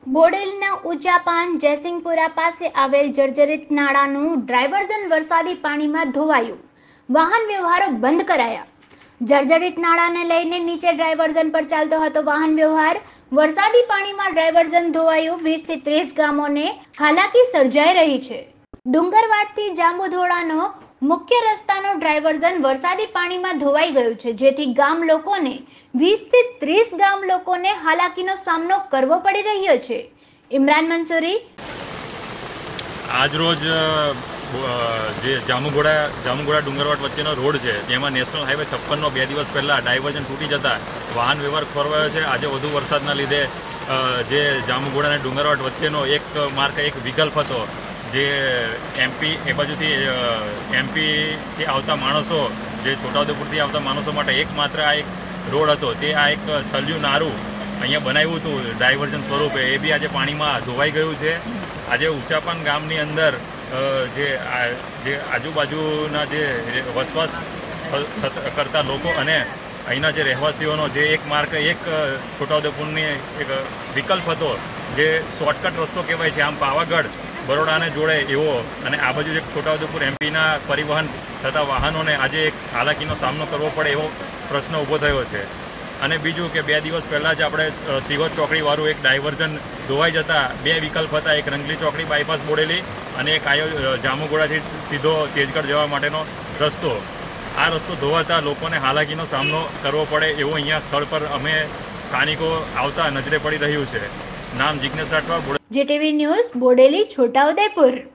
બોડેલીના ઊંચાપાન જયસિંહપુરા પાસે આવેલ જર્જરિત નાળાનું ડાયવર્ઝન વરસાદી પાણીમાં ધોવાયું. વાહન વ્યવહારો બંધ કરાયા. જર્જરિત નાળાને લઈને નીચે ડાયવર્ઝન પર ચાલતો હતો વાહન વ્યવહાર. વરસાદી પાણીમાં ડાયવર્ઝન ધોવાયું. 20 થી 30 ગામોને હાલાકી સર્જાઈ રહી છે. ડુંગરવાડથી જાંબુધોળાનો મુખ્ય રસ્તાનો ડાયવર્ઝન વરસાદી પાણીમાં ધોવાઈ ગયું છે, જેથી ગામ લોકોને 20 થી 30 ગામ લોકોને હાલાકીનો સામનો કરવો પડી રહ્યો છે. ઇમરાન મંસૂરી. આજરોજ જે જામુઘોડા ડુંગરવાડ વચ્ચેનો રોડ છે, જેમાં નેશનલ હાઈવે 56નો 2 દિવસ પહેલાં ડાયવર્ઝન તૂટી જતા વાહન વ્યવહાર ખોરવાયો છે. આજે વધુ વરસાદના લીધે જે જામુઘોડા અને ડુંગરવાડ વચ્ચેનો એક માર્ગ એક વિકલ્પ હતો, જે એમપી એ બાજુથી એમપીથી આવતા માણસો, જે છોટાઉદેપુરથી આવતા માણસો માટે એકમાત્ર આ એક રોડ હતો. તે આ એક છલ્યું નારું અહીંયા બનાવ્યું હતું ડાયવર્ઝન સ્વરૂપે, એ બી આજે પાણીમાં ધોવાઈ ગયું છે. આજે ઊંચાપાન ગામની અંદર જે આજુબાજુના જે વસવાસ કરતા લોકો અને અહીંના જે રહેવાસીઓનો જે એક માર્ગ એક છોટાઉદેપુરની એક વિકલ્પ હતો, જે શોર્ટકટ રસ્તો કહેવાય છે, આમ પાવાગઢ બરોડાને જોડે એવો, અને આ બાજુ એક છોટાઉદેપુર એમપીના પરિવહન થતા વાહનોને આજે એક હાલાકીનો સામનો કરવો પડે એવો પ્રશ્ન ઊભો થયો છે. અને બીજું કે 2 દિવસ પહેલાં જ આપણે સિહોર ચોકડીવાળું એક ડાયવર્ઝન ધોવાઈ જતા 2 વિકલ્પ હતા, એક રંગલી ચોકડી બાયપાસ બોડેલી અને એક જામુઘોડાથી સીધો તેજગઢ જવા માટેનો રસ્તો. આ રસ્તો ધોવાતા લોકોને હાલાકીનો સામનો કરવો પડે એવું અહીંયા સ્થળ પર અમે સ્થાનિકો આવતા નજરે પડી રહ્યું છે. નામ જિજ્ઞેશ રાઠવા, જેટીવી ન્યૂઝ, બોડેલી, છોટાઉદેપુર.